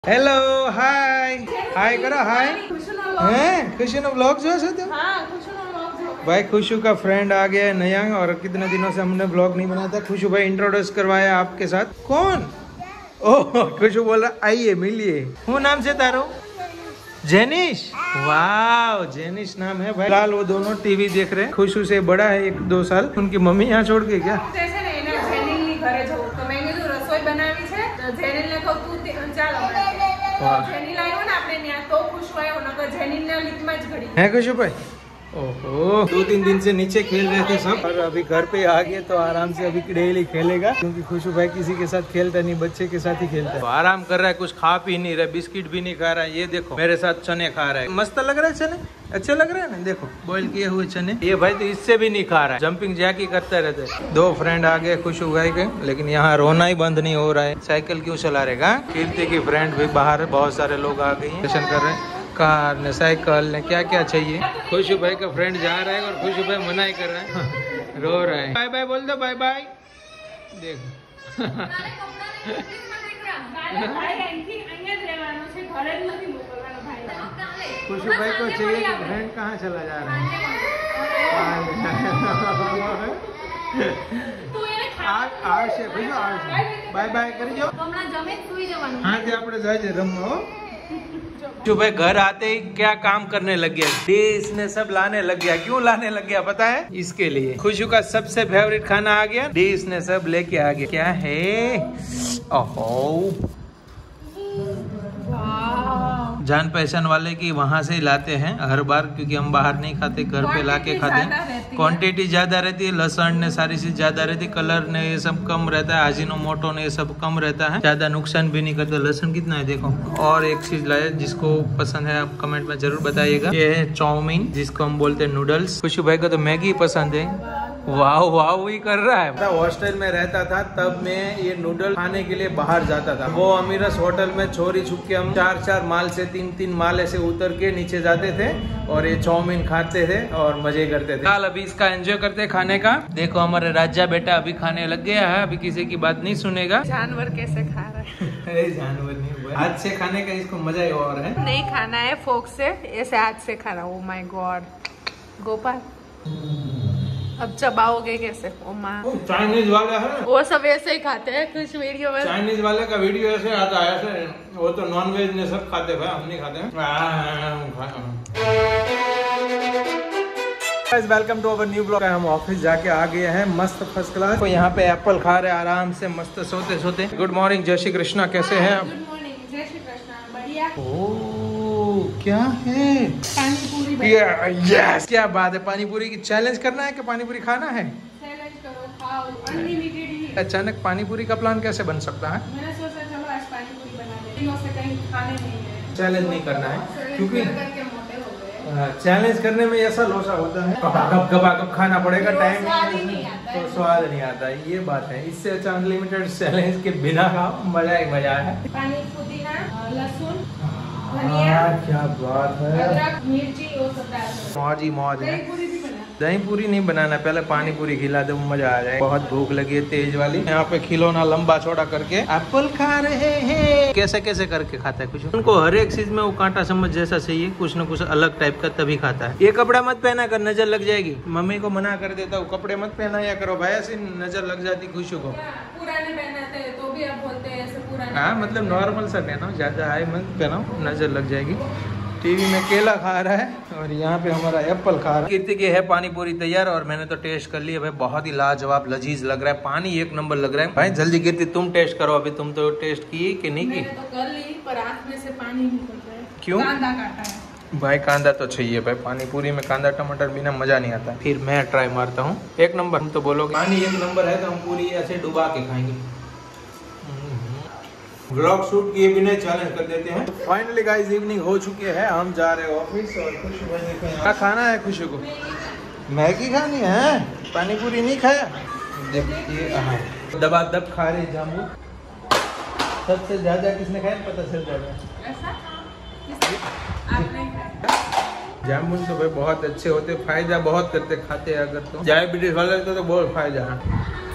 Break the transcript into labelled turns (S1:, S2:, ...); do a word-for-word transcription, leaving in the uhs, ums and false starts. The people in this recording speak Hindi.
S1: હેલો હાય હાય કરો હાय हैं खुशी नो ब्लॉग जो है तो भाई खुशू का फ्रेंड आ गया है नया और कितने दिनों से हमने ब्लॉग नहीं बनाया था। खुशू भाई इंट्रोड्यूस करवाया आपके साथ। कौन? ओह खुशू बोला आइए मिलिए। वो नाम से तारो जेनिश। वाह जेनिश नाम है भाई। फिलहाल वो दोनों टीवी देख रहे हैं। खुशू से बड़ा है एक दो साल। उनकी मम्मी यहाँ छोड़ के क्या है खुशू भाई? ओहो दो तीन दिन से नीचे खेल रहे थे सब और अभी घर पे आ गए तो आराम से अभी डेली खेलेगा क्योंकि खुशू भाई किसी के साथ खेलता नहीं, बच्चे के साथ ही खेलता है। तो आराम कर रहा है, कुछ खा पी नहीं रहा, बिस्किट भी नहीं खा रहा है। ये देखो मेरे साथ चने खा रहा है। मस्त लग रहा है चने, अच्छे लग रहे हैं ना। देखो बॉईल किए हुए चने। ये भाई तो इससे भी नहीं खा रहा है, जंपिंग जैक ही करता रहता है। दो फ्रेंड आ गए खुशू भाई के, लेकिन यहाँ रोना ही बंद नहीं हो रहा है। साइकिल क्यों चला रहेगा? कीर्ति की फ्रेंड भी बाहर, बहुत सारे लोग आ गए हैं, दर्शन कर रहे हैं। कार ने साइकिल ने क्या क्या चाहिए। खुशू भाई का फ्रेंड जा रहा है और खुशू भाई मना ही कर रहा है, रो रहा है। बाय बाय बोल दो, बाय बाय। देखो खुशू भाई को चाहिए कि फ्रेंड कहाँ चला जा रहा है। बाय बाय करी जाओ। हाँ जी आप जाए रमो। सुबह घर आते ही क्या काम करने लग गया, डिश ने सब लाने लग गया। क्यों लाने लग गया पता है? इसके लिए। खुशू का सबसे फेवरेट खाना आ गया, डिश ने सब लेके आ गया। क्या है? ओहो जान पहचान वाले की वहाँ से ही लाते हैं हर बार, क्योंकि हम बाहर नहीं खाते, घर पे लाके खाते हैं। क्वांटिटी ज्यादा रहती है, लहसुन ने सारी चीज ज्यादा रहती है, कलर ने ये सब कम रहता है, अजीनोमोटो ने ये सब कम रहता है, ज्यादा नुकसान भी नहीं करता। लहसुन कितना है देखो। और एक चीज लाए जिसको पसंद है आप कमेंट में जरूर बताइएगा, ये है चाउमीन जिसको हम बोलते हैं नूडल्स। खुशू भाई को तो मैगी पसंद है। वाह वाह वही कर रहा है। हॉस्टल में रहता था तब मैं ये नूडल खाने के लिए बाहर जाता था। वो अमीरस होटल में चोरी छुप के हम चार चार माल से तीन तीन माल ऐसे उतर के नीचे जाते थे और ये चाउमीन खाते थे और मजे करते थे। हाल अभी इसका एंजॉय करते खाने का। देखो हमारे राजा बेटा अभी खाने लग गया है, अभी किसी की बात नहीं सुनेगा।
S2: जानवर कैसे खा रहा है?
S1: जानवर नहीं, हाथ से खाने का इसको मजा ही और है।
S2: नहीं खाना है फोक से, ऐसे हाथ से खाना। ओ माय गॉड गोपाल, अब चबाओगे कैसे? ओ माँ
S1: चाइनीज वाला है
S2: वो सब ऐसे ही खाते हैं कुछ वीडियो में।
S1: चाइनीज वाले का वीडियो ऐसे आता है ऐसे, वो तो नॉन वेज ने सब खाते भाई, हम नहीं खाते। Welcome to our new blog. हम ऑफिस जाके आ गए हैं मस्त फर्स्ट क्लास। तो यहाँ पे एप्पल खा रहे आराम से मस्त सोते सोते। गुड मॉर्निंग जय श्री कृष्णा, कैसे हैं आप?
S2: गुड मॉर्निंग जय श्री कृष्णा, बढ़िया।
S1: ओह क्या है?
S2: पानी पूरी।
S1: यस क्या बात है। पानी पूरी की चैलेंज करना है कि पानी पूरी खाना है?
S2: चैलेंज करो, खाओ, अनलिमिटेड ही।
S1: अचानक पानी पूरी का प्लान कैसे बन सकता है?
S2: मैंने सोचा चलो आज पानी पूरी बना लेते हैं, उससे कहीं खाने नहीं है।
S1: चैलेंज नहीं करना है क्योंकि
S2: मोटे
S1: चैलेंज करने में ऐसा लोसा होता है, कब कब खाना पड़ेगा, टाइम तो स्वाद नहीं आता। ये बात है। इससे अच्छा अनलिमिटेड चैलेंज के बिना खाओ, मजा ही मजा है।
S2: पानी पुदीना लहसुन
S1: क्या बात है,
S2: अदरक मिर्ची वो सब डाल दो।
S1: मौज ही मौज है।
S2: दही पूरी भी बना।
S1: दही पूरी नहीं बनाना, पहले पानी पूरी खिला दो, मजा आ जाए। बहुत भूख लगी है तेज वाली। यहाँ पे खिलौना लंबा चौड़ा करके एप्पल खा रहे हैं। कैसे कैसे करके खाता है कुछ। उनको हर एक चीज में वो कांटा चम्मच जैसा चाहिए, कुछ न कुछ अलग टाइप का, तभी खाता है। ये कपड़ा मत पहना कर, नजर लग जाएगी। मम्मी को मना कर देता हूँ कपड़े मत पहना या करो भाई, ऐसी नजर लग जाती खुशू को।
S2: पुराने पहनाते हैं तो भी आप बोलते हैं ऐसे पुराने।
S1: हाँ मतलब नॉर्मल सा पहनाओ, ज्यादा हाई मत पहनाओ, नजर लग जाएगी। टीवी में केला खा रहा है और यहाँ पे हमारा एप्पल खा रहा है। कीर्ति की है पानी पूरी तैयार और मैंने तो टेस्ट कर लिया भाई, बहुत ही लाजवाब लजीज लग रहा है। पानी एक नंबर लग रहा है भाई। जल्दी कीर्ति तुम टेस्ट करो, अभी तुम तो टेस्ट की कि नहीं की?
S2: मैंने तो कर ली पर आँख में से पानी निकल रहा है।
S1: क्यों?
S2: कांदा काटा है
S1: भाई। कांदा तो चाहिए भाई, पानी पूरी में कांदा टमाटर बिना मजा नहीं आता। फिर मैं ट्राई मारता हूँ। एक नंबर। हम तो बोलोगे पानी एक नंबर है तो हम पूरी ऐसे डुबा के खाएंगे। व्लॉग शूट किए बिना चैलेंज कर देते हैं। फाइनली गाइस इवनिंग हो चुकी है, हम जा रहे हैं ऑफिस और खुशू भाई ने क्या खाना है? खुशू को मैगी खानी है, पानी पूरी नहीं खाया। देखिए दबा दब खा रहे जामुन। सबसे ज्यादा किसने खाया पता चल जाएगा। जामुन तो भाई बहुत अच्छे होते, फायदा बहुत करते खाते अगर तो। डायबिटीज वाले तो, तो बहुत फायदा है।